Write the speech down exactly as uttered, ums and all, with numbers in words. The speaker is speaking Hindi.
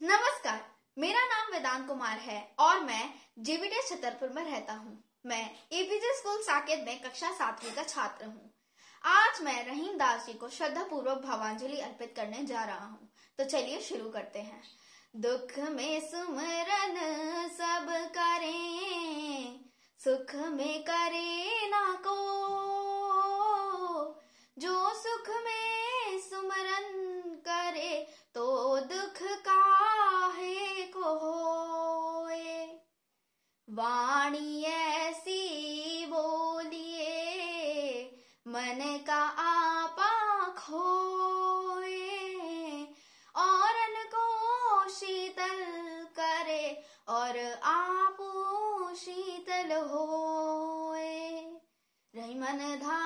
नमस्कार, मेरा नाम वेदांत कुमार है और मैं जीवीडी छतरपुर में रहता हूँ। मैं एपीजे स्कूल साकेत में कक्षा सातवीं का छात्र हूँ। आज मैं रहीम दास जी को श्रद्धा पूर्वक भावांजलि अर्पित करने जा रहा हूँ। तो चलिए शुरू करते हैं। दुख में सुमरन सब करें, सुख में करे ना को, जो सुख में सुमरन करे तो दुख काहे को होए। वाणी ऐसी बोलिए मन का आपा खोए, औरन को शीतल करे और आपो शीतल होए। रही मन धा